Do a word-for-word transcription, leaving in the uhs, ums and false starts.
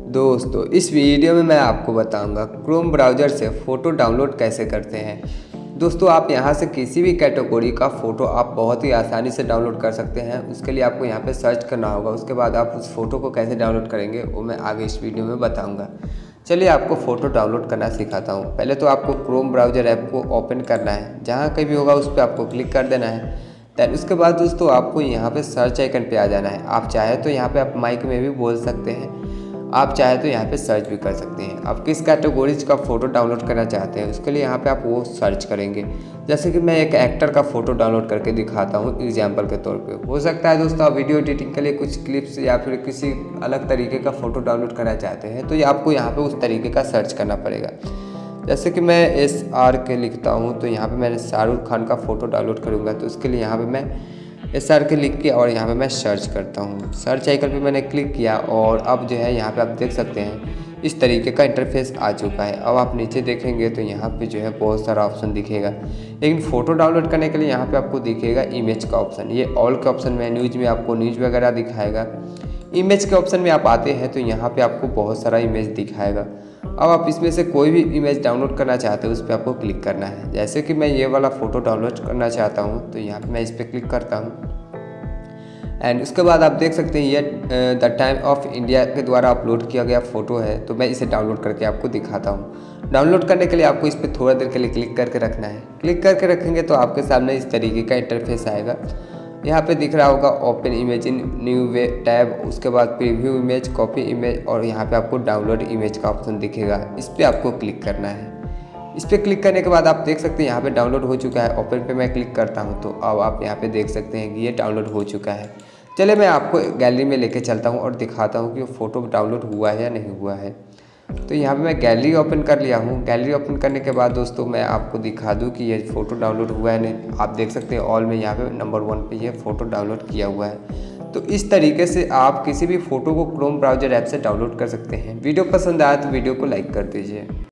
दोस्तों इस वीडियो में मैं आपको बताऊंगा क्रोम ब्राउज़र से फ़ोटो डाउनलोड कैसे करते हैं। दोस्तों आप यहां से किसी भी कैटेगरी का फ़ोटो आप बहुत ही आसानी से डाउनलोड कर सकते हैं। उसके लिए आपको यहां पे सर्च करना होगा। उसके बाद आप उस फ़ोटो को कैसे डाउनलोड करेंगे वो मैं आगे इस वीडियो में बताऊँगा। चलिए आपको फ़ोटो डाउनलोड करना सिखाता हूँ। पहले तो आपको क्रोम ब्राउज़र ऐप को ओपन करना है, जहाँ कहीं भी होगा उस पर आपको क्लिक कर देना है। दैन उसके बाद दोस्तों आपको यहाँ पे सर्च आइकन पे आ जाना है। आप चाहे तो यहाँ पे आप माइक में भी बोल सकते हैं, आप चाहे तो यहाँ पे सर्च भी कर सकते हैं। आप किस कैटेगरीज का फ़ोटो डाउनलोड करना चाहते हैं उसके लिए यहाँ पे आप वो सर्च करेंगे। जैसे कि मैं एक एक्टर का फ़ोटो डाउनलोड करके दिखाता हूँ एग्जांपल के तौर पे। हो सकता है दोस्तों आप वीडियो एडिटिंग के लिए कुछ क्लिप्स या फिर किसी अलग तरीके का फ़ोटो डाउनलोड करना चाहते हैं, तो ये आपको यहाँ पर उस तरीके का सर्च करना पड़ेगा। जैसे कि मैं एस आर के लिखता हूँ, तो यहाँ पर मैंने शाहरुख खान का फ़ोटो डाउनलोड करूँगा, तो उसके लिए यहाँ पर मैं एस आर के लिख के और यहाँ पे मैं सर्च करता हूँ। सर्च आइकन पे मैंने क्लिक किया और अब जो है यहाँ पे आप देख सकते हैं इस तरीके का इंटरफेस आ चुका है। अब आप नीचे देखेंगे तो यहाँ पे जो है बहुत सारा ऑप्शन दिखेगा, लेकिन फ़ोटो डाउनलोड करने के लिए यहाँ पे आपको दिखेगा इमेज का ऑप्शन। ये ऑल के ऑप्शन में न्यूज़ में आपको न्यूज़ वगैरह दिखाएगा। इमेज के ऑप्शन में आप आते हैं तो यहाँ पर आपको बहुत सारा इमेज दिखाएगा। अब आप इसमें से कोई भी इमेज डाउनलोड करना चाहते हो उस पर आपको क्लिक करना है। जैसे कि मैं ये वाला फ़ोटो डाउनलोड करना चाहता हूँ, तो यहाँ पे मैं इस पर क्लिक करता हूँ एंड उसके बाद आप देख सकते हैं ये द टाइम ऑफ इंडिया के द्वारा अपलोड किया गया फ़ोटो है। तो मैं इसे डाउनलोड करके आपको दिखाता हूँ। डाउनलोड करने के लिए आपको इस पर थोड़ा देर के लिए क्लिक करके रखना है। क्लिक करके रखेंगे तो आपके सामने इस तरीके का इंटरफेस आएगा। यहाँ पे दिख रहा होगा open image in new way tab, उसके बाद प्रीव्यू इमेज, कॉपी इमेज और यहाँ पे आपको डाउनलोड इमेज का ऑप्शन दिखेगा। इस पर आपको क्लिक करना है। इस पर क्लिक करने के बाद आप देख सकते हैं यहाँ पे डाउनलोड हो चुका है। ओपन पे मैं क्लिक करता हूँ तो अब आप यहाँ पे देख सकते हैं कि ये डाउनलोड हो चुका है। चलिए मैं आपको गैलरी में लेके चलता हूँ और दिखाता हूँ कि वो फ़ोटो डाउनलोड हुआ है या नहीं हुआ है। तो यहाँ पे मैं गैलरी ओपन कर लिया हूँ। गैलरी ओपन करने के बाद दोस्तों मैं आपको दिखा दूँ कि ये फ़ोटो डाउनलोड हुआ है नहीं। आप देख सकते हैं ऑल में यहाँ पे नंबर वन पे ये फ़ोटो डाउनलोड किया हुआ है। तो इस तरीके से आप किसी भी फ़ोटो को क्रोम ब्राउज़र ऐप से डाउनलोड कर सकते हैं। वीडियो पसंद आया तो वीडियो को लाइक कर दीजिए।